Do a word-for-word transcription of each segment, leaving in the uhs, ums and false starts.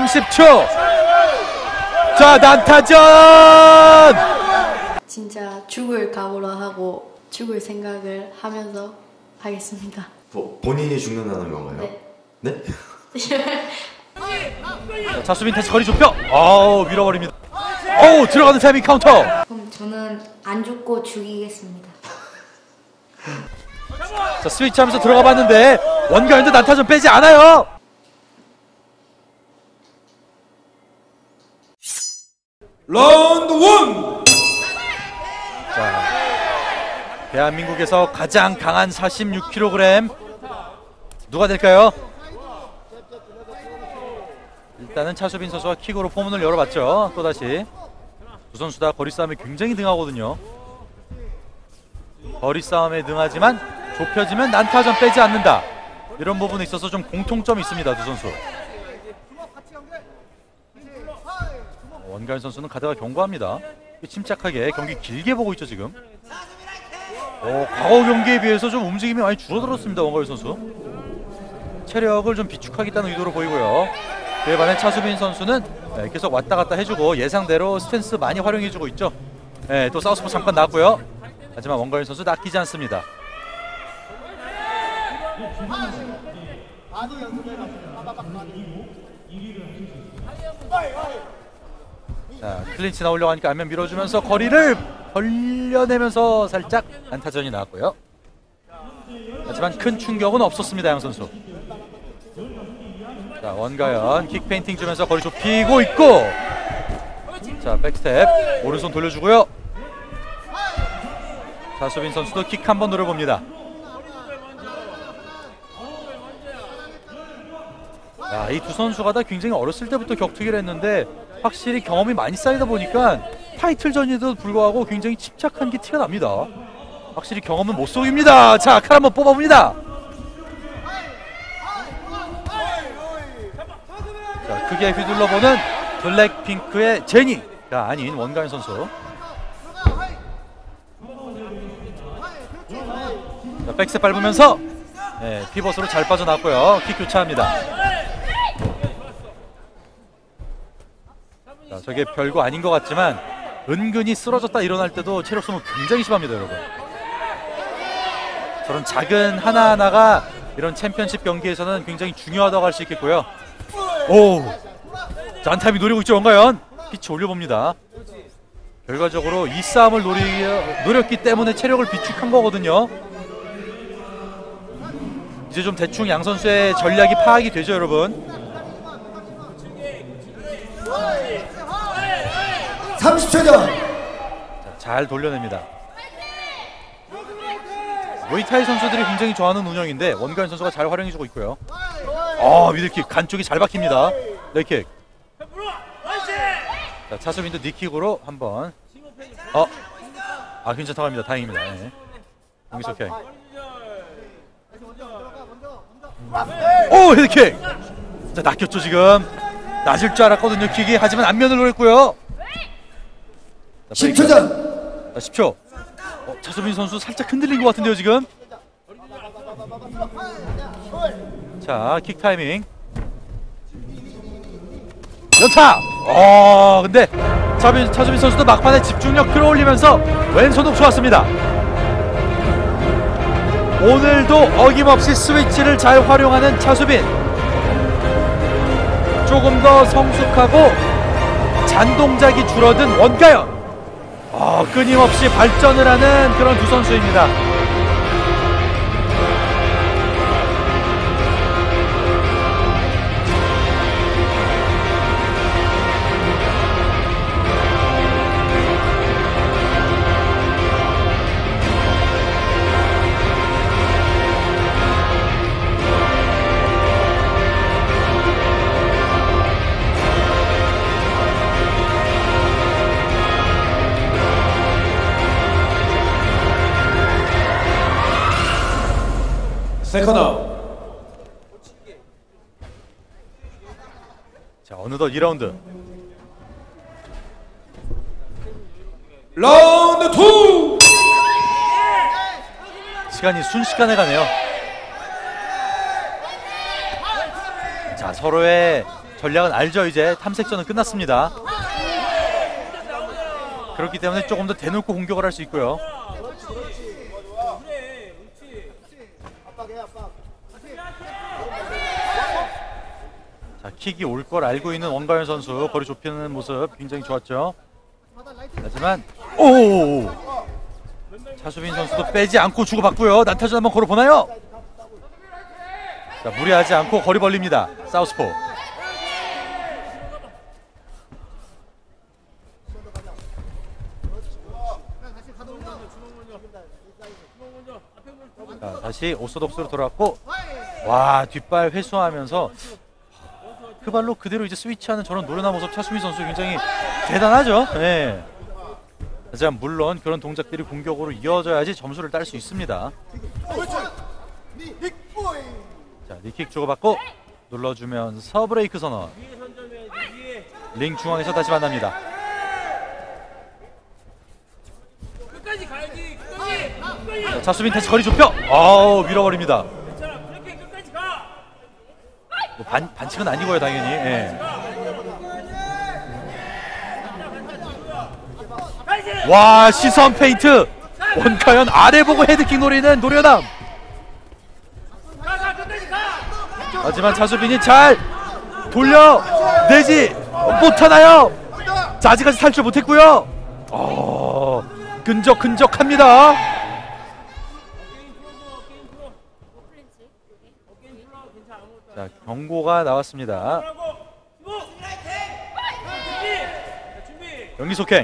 삼십 초. 자, 난타전. 진짜 죽을 각오로 하고 죽을 생각을 하면서 하겠습니다. 뭐, 본인이 죽는다는 건가요? 네. 네? 자, 차수빈 다시 거리 좁혀. 어우, 밀어버립니다. 어우, 들어가는 타이밍 카운터. 그럼 저는 안 죽고 죽이겠습니다. 자, 스위치 하면서 들어가 봤는데 원가연도 난타전 빼지 않아요. 라운드 원. 자, 대한민국에서 가장 강한 사십육 킬로그램 누가 될까요? 일단은 차수빈 선수가 킥으로 포문을 열어봤죠. 또다시 두 선수 다 거리 싸움에 굉장히 능하거든요. 거리 싸움에 능하지만 좁혀지면 난타전 빼지 않는다. 이런 부분에 있어서 좀 공통점이 있습니다. 두 선수. 원가연 선수는 가다가 경고합니다. 침착하게 경기 길게 보고 있죠 지금. 어, 과거 경기에 비해서 좀 움직임이 많이 줄어들었습니다. 원가연 선수. 체력을 좀 비축하겠다는 의도로 보이고요. 그에 반해 차수빈 선수는 계속 왔다 갔다 해주고 예상대로 스탠스 많이 활용해주고 있죠. 네, 또 사우스포 잠깐 나왔고요. 하지만 원가연 선수 낚이지 않습니다. 자, 클린치 나오려고 하니까 안면 밀어주면서 거리를 벌려내면서 살짝 안타전이 나왔고요. 하지만 큰 충격은 없었습니다. 양 선수. 자, 원가연 킥 페인팅 주면서 거리 좁히고 있고, 자, 백스텝 오른손 돌려주고요. 차수빈 선수도 킥 한번 노려봅니다. 이 두 선수가 다 굉장히 어렸을 때부터 격투기를 했는데 확실히 경험이 많이 쌓이다 보니까 타이틀전에도 불구하고 굉장히 침착한 게 티가 납니다. 확실히 경험은 못 속입니다. 자, 칼 한번 뽑아봅니다. 자, 크게 휘둘러보는 블랙핑크의 제니가 아닌 원가연 선수. 자, 백스텝 밟으면서 네, 피벗으로 잘 빠져나왔고요. 킥 교차합니다. 자, 저게 별거 아닌 것 같지만 은근히 쓰러졌다 일어날 때도 체력 소모 굉장히 심합니다, 여러분. 저런 작은 하나하나가 이런 챔피언십 경기에서는 굉장히 중요하다고 할 수 있겠고요. 오! 자, 안타임이 노리고 있죠, 원가연. 피치 올려봅니다. 결과적으로 이 싸움을 노리, 노렸기 때문에 체력을 비축한 거거든요. 이제 좀 대충 양 선수의 전략이 파악이 되죠, 여러분. 삼십 초 전. 자, 잘 돌려냅니다. 무이타이 선수들이 굉장히 좋아하는 운영인데 원가연 선수가 잘 활용해주고 있고요. 어, 미들킥 간 쪽이 잘 박힙니다. 레이킥. 자, 차수빈도 니킥으로 한번. 어, 아, 괜찮다고 합니다. 다행입니다. 네. 여기서 오케이. 오, 헤드킥. 자, 낚였죠 지금. 낮을 줄 알았거든요 킥이. 하지만 안면을 노렸고요. 십 초 전. 자, 십 초. 어, 차수빈 선수 살짝 흔들린 것 같은데요 지금. 자, 킥 타이밍. 연타. 어, 근데 차수빈, 차수빈 선수도 막판에 집중력 끌어올리면서 왼손 훅 좋았습니다. 오늘도 어김없이 스위치를 잘 활용하는 차수빈. 조금 더 성숙하고 잔동작이 줄어든 원가연. 어, 끊임없이 발전을 하는 그런 두 선수입니다. 세컨 아웃. 자, 어느덧 이 라운드. 라운드 투. 시간이 순식간에 가네요. 자, 서로의 전략은 알죠. 이제 탐색전은 끝났습니다. 그렇기 때문에 조금 더 대놓고 공격을 할 수 있고요. 자, 킥이 올 걸 알고 있는 원가현 선수 거리 좁히는 모습 굉장히 좋았죠. 하지만 오 차수빈 선수도 빼지 않고 주고받고요. 난타전 한번 걸어보나요? 자, 무리하지 않고 거리 벌립니다. 사우스포. 자, 다시 오소독스로 돌아왔고, 와, 뒷발 회수하면서 그 발로 그대로 이제 스위치하는 저런 노련한 모습 차수민 선수 굉장히 대단하죠. 네. 하지만 물론 그런 동작들이 공격으로 이어져야지 점수를 딸 수 있습니다. 자, 니킥 주고받고 눌러주면서 브레이크 선언. 링 중앙에서 다시 만납니다. 자, 차수빈 다시 거리 좁혀. 아우, 밀어버립니다. 뭐 반, 반칙은 아니고요, 당연히. 예. 와, 시선 페인트. 원가현 아래 보고 헤드킥 노리는 노련함. 하지만 차수빈이 잘 돌려내지 못하나요? 자, 아직까지 탈출 못했고요. 어, 끈적끈적합니다. 자, 경고가 나왔습니다. 경기 속행.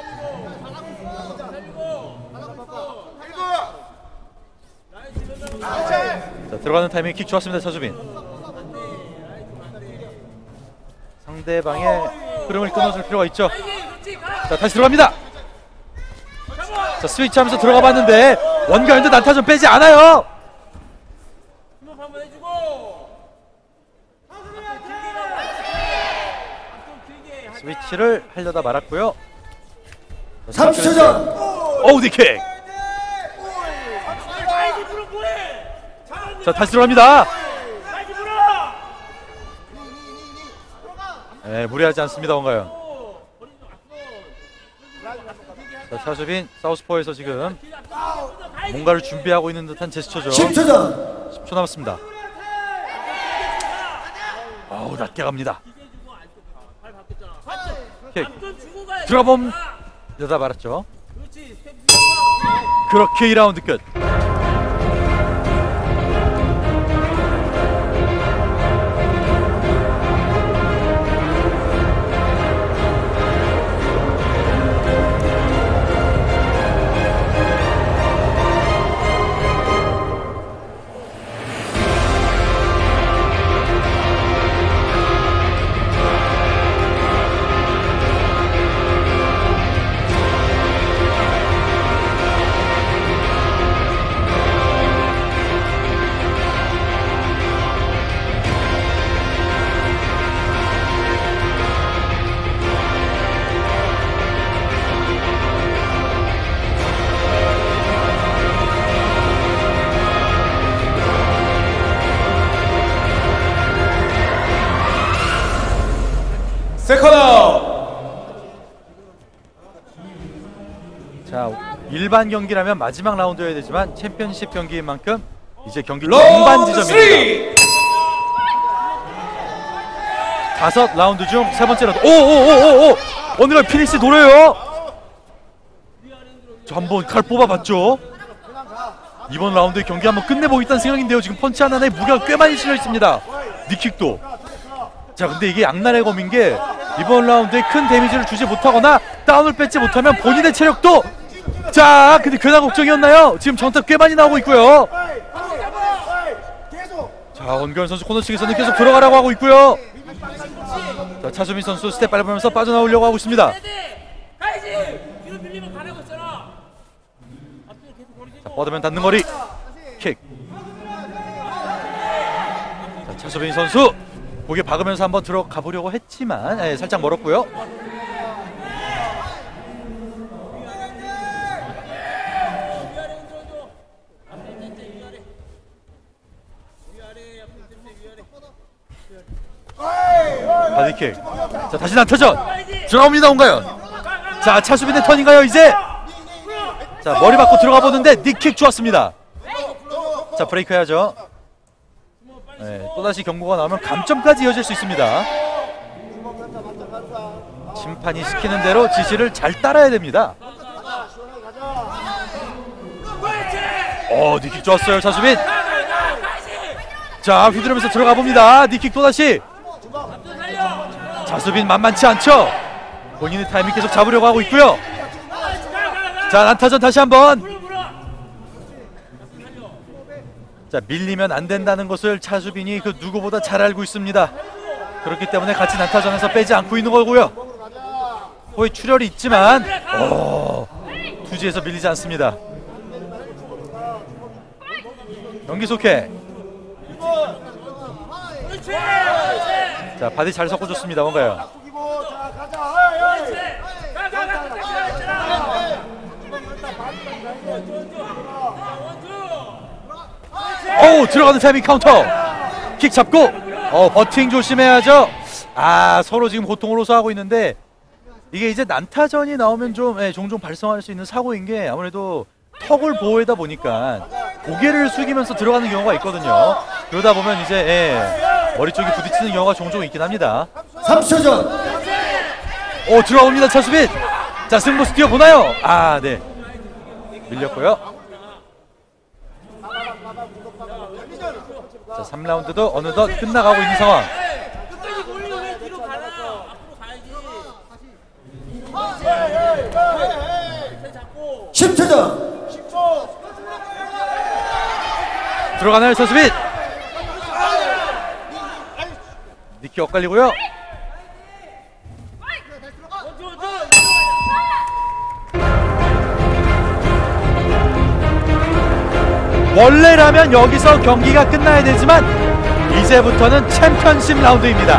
자, 들어가는 타이밍 킥 좋았습니다. 차수빈. 상대방의 흐름을 끊어줄 필요가 있죠. 자, 다시 들어갑니다. 자, 스위치 하면서 들어가 봤는데 원가현도 난타전 빼지 않아요. 스위치를 하려다 말았고요. 삼십 초 전. 어우, 니킥. 자, 다시 들어갑니다. 네, 무리하지 않습니다. 원가현. 자, 차수빈 사우스포에서 지금 뭔가를 준비하고 있는 듯한 제스처죠. 십 초 전. 십 초 남았습니다. 아우, 낮게 갑니다. 킥. 들어가봄 여다 말았죠. 그렇게 이 라운드 끝. 세컨아웃. 자, 일반 경기라면 마지막 라운드여야 되지만 챔피언십 경기인 만큼 이제 경기 중반 지점입니다. 다섯 라운드 중 세 번째 라운드. 오오오오오 오늘 피니시 노려요. 저 한번 칼 뽑아봤죠. 이번 라운드의 경기 한번 끝내보겠다는 생각인데요. 지금 펀치 하나에 무게가 꽤 많이 실려 있습니다. 니킥도. 자, 근데 이게 양날의 검인 게 이번 라운드에 큰 데미지를 주지 못하거나 다운을 뺏지 못하면 본인의 체력도, 자, 근데 괜한 걱정이었나요? 지금 정탑 꽤 많이 나오고 있고요. 자, 원가현 선수 코너 측에서는 계속 들어가라고 하고 있고요. 자, 차수민 선수 스텝 밟으면서 빠져나오려고 하고 있습니다. 자, 뻗으면 닿는 거리 킥. 자, 차수민 선수 고개 박으면서 한번 들어가 보려고 했지만 예, 살짝 멀었고요. 니킥. 자, 다시 난타전 들어갑니다. 온가연. 자, 차수빈의 턴인가요 이제? 자, 머리 받고 들어가 보는데 니킥 좋았습니다. 자, 브레이크 해야죠. 네, 또다시 경고가 나오면 감점까지 이어질 수 있습니다. 심판이 시키는 대로 지시를 잘 따라야 됩니다. 어, 니킥 좋았어요 차수빈. 자, 휘두르면서 들어가 봅니다. 니킥 또다시. 차수빈 만만치 않죠. 본인의 타이밍 계속 잡으려고 하고 있고요. 자, 난타전 다시 한번. 자, 밀리면 안 된다는 것을 차수빈이 그 누구보다 잘 알고 있습니다. 그렇기 때문에 같이 난타전에서 빼지 않고 있는 거고요. 거의 출혈이 있지만 오, 투지에서 밀리지 않습니다. 경기 속해. 자, 바디 잘 섞어줬습니다. 뭔가요? 오, 들어가는 타이밍 카운터. 킥 잡고 어, 버팅 조심해야죠. 아, 서로 지금 고통을 호소하고 있는데 이게 이제 난타전이 나오면 좀 예, 종종 발생할 수 있는 사고인 게 아무래도 턱을 보호하다 보니까 고개를 숙이면서 들어가는 경우가 있거든요. 그러다 보면 이제 예, 머리 쪽이 부딪히는 경우가 종종 있긴 합니다. 삼십 초 전. 오, 들어옵니다 차수빈. 자, 승부수 뛰어보나요? 아, 네, 밀렸고요. 자, 삼 라운드도 어느덧 끝나가고 있는 상황. 십 초 전. 들어가나요 차수빈? 니키 엇갈리고요. 원래라면 여기서 경기가 끝나야 되지만 이제부터는 챔피언십 라운드입니다.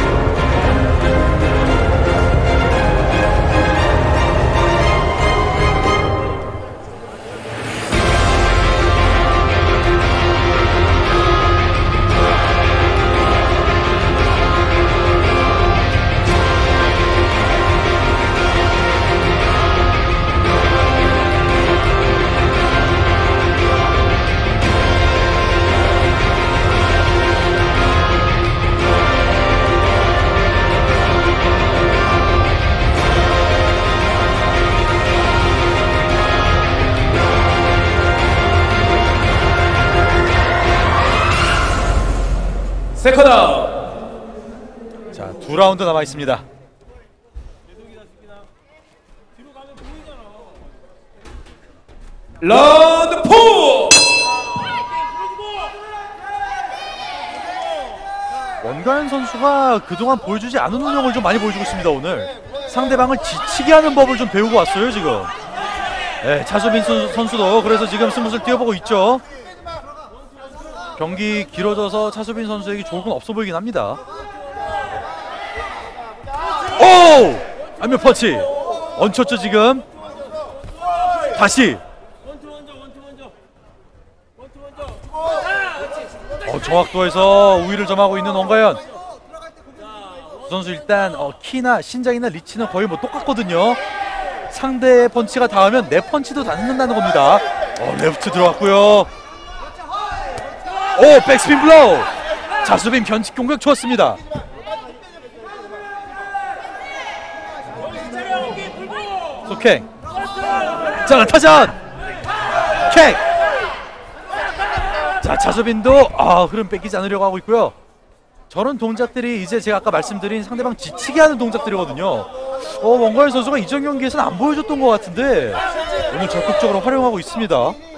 세컨 아웃. 자, 두 라운드 남아 있습니다. 라운드 포. 원가연 선수가 그동안 보여주지 않은 운영을 좀 많이 보여주고 있습니다. 오늘 상대방을 지치게 하는 법을 좀 배우고 왔어요 지금. 네, 차수빈 선수도 그래서 지금 스무스를 뛰어보고 있죠. 경기 길어져서 차수빈 선수에게 좋은 건 없어 보이긴 합니다. 오! 안면 펀치 얹혔죠 지금. 다시 어, 정확도에서 우위를 점하고 있는 원가연. 그 선수 일단 어, 키나 신장이나 리치는 거의 뭐 똑같거든요. 상대의 펀치가 닿으면 내 펀치도 닿는다는 겁니다. 어, 레프트 들어갔고요. 오, 백스핀 블로우. 자수빈 변칙 공격 좋았습니다. 소캥. 자, 난타전 캥. 자, 자수빈도 아, 흐름 뺏기지 않으려고 하고 있고요. 저런 동작들이 이제 제가 아까 말씀드린 상대방 지치게 하는 동작들이거든요. 어, 원가연 선수가 이전 경기에서는 안 보여줬던 것 같은데 오늘 적극적으로 활용하고 있습니다.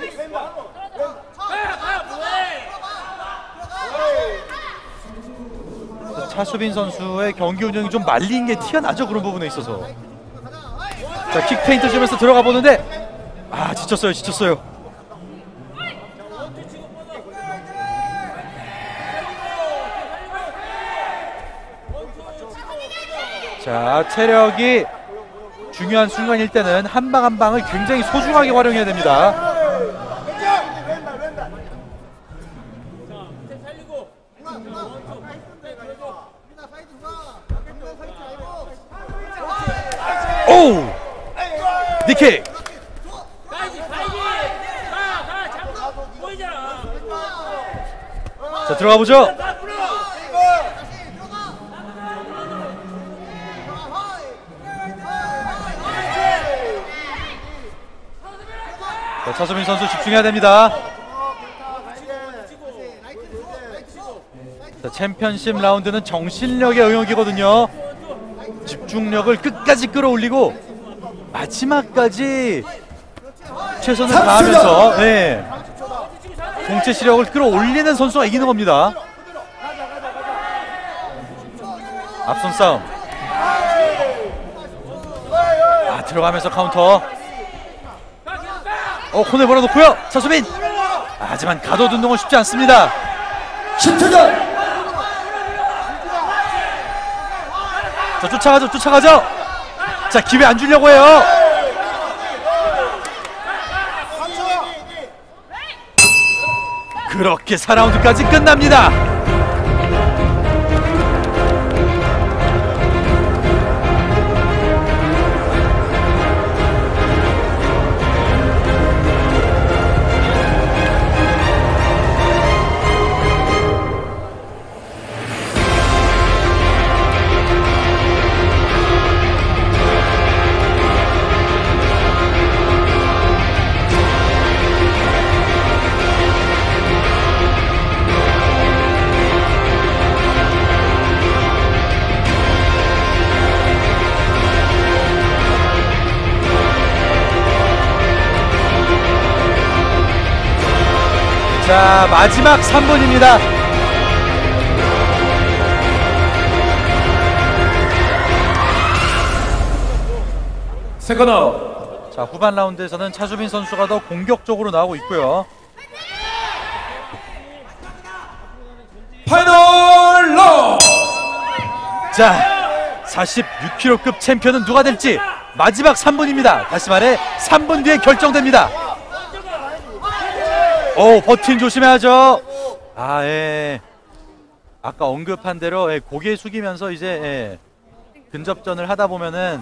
차수빈 선수의 경기 운영이 좀 말린 게 티가 나죠, 그런 부분에 있어서. 자, 킥 페인트 주면서 들어가 보는데 아, 지쳤어요 지쳤어요. 자, 체력이 중요한 순간일 때는 한 방 한 방을 굉장히 소중하게 활용해야 됩니다. 오! 니킥! 자, 들어가 보죠. 자, 차수민 선수 집중해야 됩니다. 자, 챔피언십 라운드는 정신력의 영역이거든요. 집중력을 끝까지 끌어올리고 마지막까지 최선을 다하면서 네, 동체 시력을 끌어올리는 선수가 이기는 겁니다. 앞선 싸움. 아, 들어가면서 카운터. 어, 코너에 몰아놓고요. 차수민. 아, 하지만 가둬둔 건 쉽지 않습니다. 십 초 전. 자, 쫓아가죠, 쫓아가죠. 자, 기회 안 주려고 해요. 그렇게 사 라운드까지 끝납니다. 자, 마지막 삼 분입니다. 세컨 아웃. 자, 후반 라운드에서는 차수빈 선수가 더 공격적으로 나오고 있고요. 파이널 라운드. 자, 사십육 킬로급 챔피언은 누가 될지 마지막 삼 분입니다. 다시 말해 삼 분 뒤에 결정됩니다. 오, 버틴 조심해야죠. 아, 예. 아까 언급한 대로 예, 고개 숙이면서 이제 예, 근접전을 하다 보면은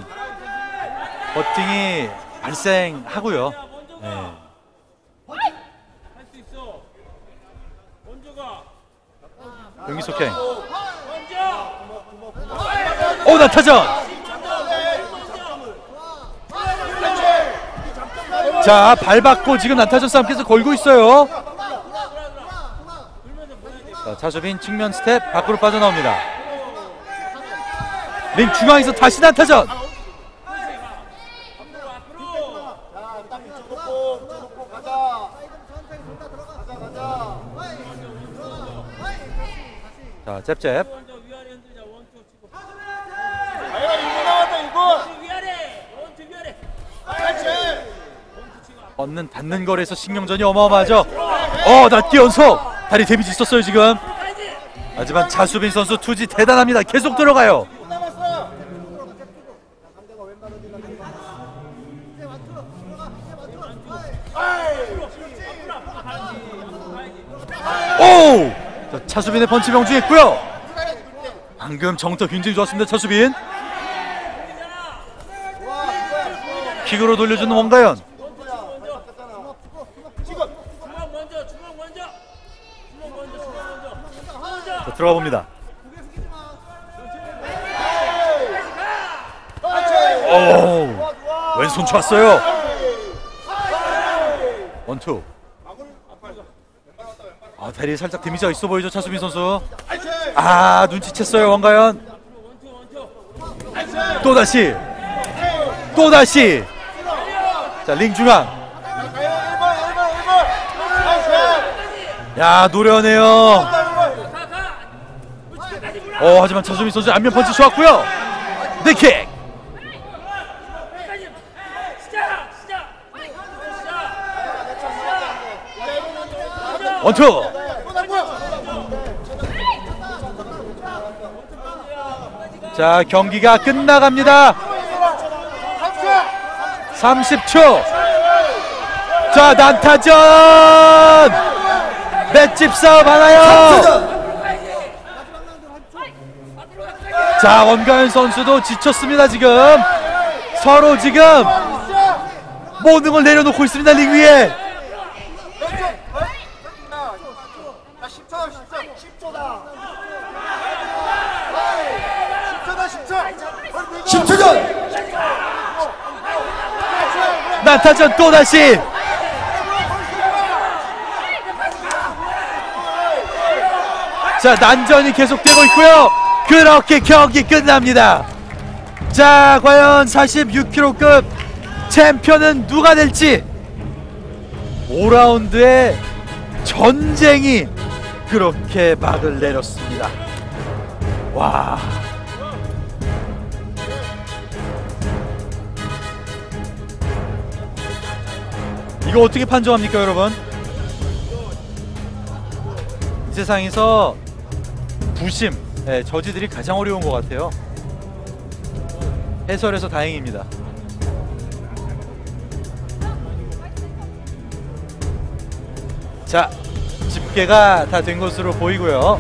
버팅이 발생하고요. 예. 경기 속행. 오, 나타전. 자, 밟았고 지금 나타전 싸움 계속 걸고 있어요. 자, 차수빈 측면 스텝 밖으로 빠져나옵니다. 링 중앙에서 다시 나타전. 자, 잽잽. 얻는 닿는 거리에서 신경전이 어마어마하죠. 어, 낮게 연속. 다리 데미지 있었어요 지금. 하지만 차수빈 선수 투지 대단합니다. 계속 들어가요. 오! 자, 차수빈의 펀치 명중했고요. 방금 정터 굉장히 좋았습니다. 차수빈. 킥으로 돌려주는 원가연. 자, 들어가 봅니다. 오, 왼손 좋았어요. 원투. 아, 다리에 살짝 데미지가 있어 보이죠, 차수빈 선수. 아, 눈치챘어요, 원가연. 또 다시, 또 다시. 자, 링 중앙. 야, 노련해요. 어, 하지만 차수빈 선수 안면 펀치 좋았고요. 니킥. 원투. 자, 경기가 끝나갑니다. 삼십 초. 자, 난타전. 맷집 싸움 하나요. 자, 원가연 선수도 지쳤습니다 지금. 서로 지금 모든 걸 내려놓고 있습니다. 링 위에. 십 초 전. 난타전 또다시. 자, 난전이 계속되고 있고요. 그렇게 경기 끝납니다. 자, 과연 사십육 킬로급 챔피언은 누가 될지. 오 라운드의 전쟁이 그렇게 막을 내렸습니다. 와. 이거 어떻게 판정합니까, 여러분? 이 세상에서 부심, 예, 저지들이 가장 어려운 것 같아요. 해설해서 다행입니다. 자, 집계가 다 된 것으로 보이고요.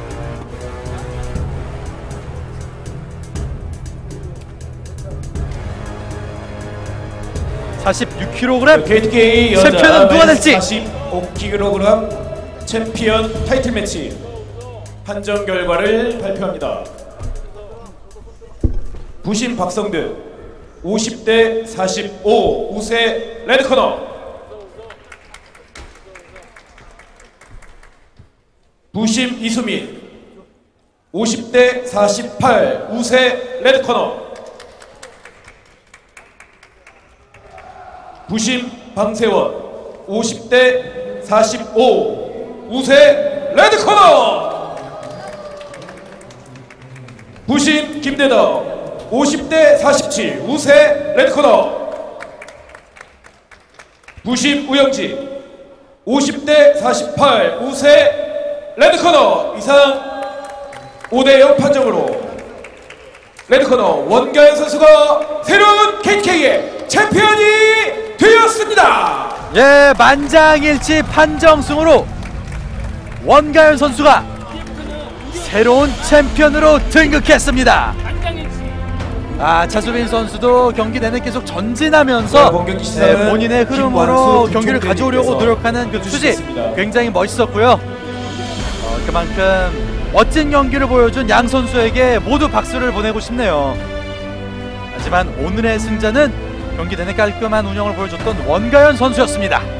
사십육 킬로그램 케이티케이 여자 챔피언은 누가 될지. 사십오 킬로그램 챔피언 타이틀 매치 판정 결과를 발표합니다. 부심 박성드 오십 대 사십오 우세 레드코너, 부심 이수민 오십 대 사십팔 우세 레드코너, 부심 방세원 오십 대 사십오 우세 레드코너, 부심 김대덕 오십 대 사십칠 우세 레드코너, 부심 우영지 오십 대 사십팔 우세 레드코너. 이상 오 대 영 판정으로 레드코너 원가연 선수가 새로운 케이티케이의 챔피언이 되었습니다. 예, 만장일치 판정승으로 원가연 선수가 새로운 챔피언으로 등극했습니다. 아, 차수빈 선수도 경기 내내 계속 전진하면서 네, 본인의 흐름으로 경기를 가져오려고 노력하는 그 투지 굉장히 멋있었고요. 어, 그만큼 멋진 경기를 보여준 양 선수에게 모두 박수를 보내고 싶네요. 하지만 오늘의 승자는 경기 내내 깔끔한 운영을 보여줬던 원가연 선수였습니다.